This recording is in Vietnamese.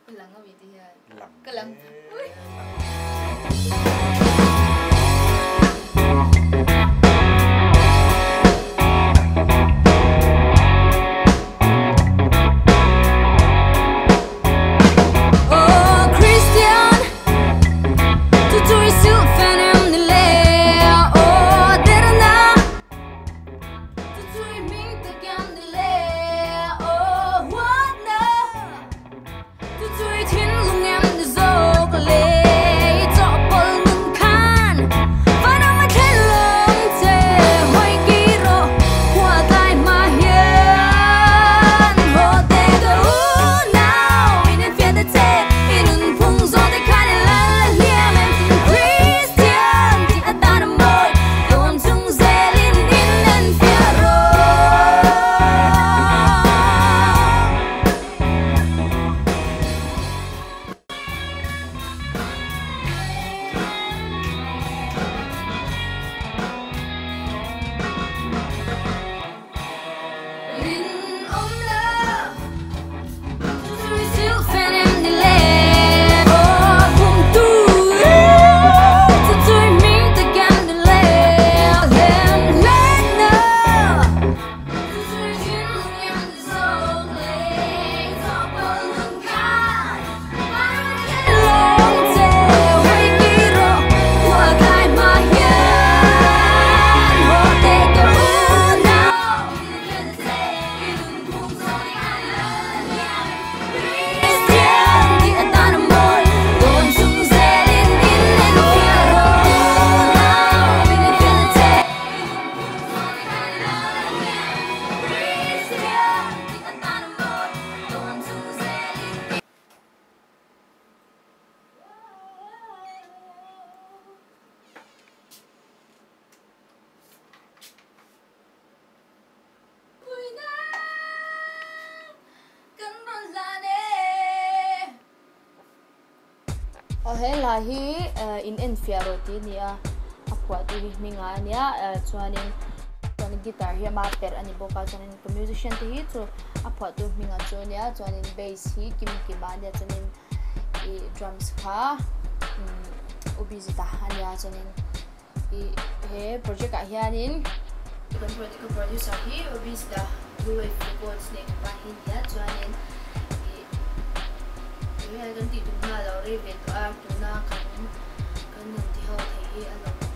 cái lăng ở vị thì lăng cái lăng he la hi in enfiaroti nia akwa tu mi nga nia chuanin chuanin guitar hi ma per ani boka chuanin musician ti hi chu apwa tu mi nga chu nia chuanin bass hi kim ba nia chuanin i drums kha ubizita ania chuanin i he project a hianin project producer hi ubizita UF records ne ba hi nia chuanin I don't think to know already, but I do not come and tell you.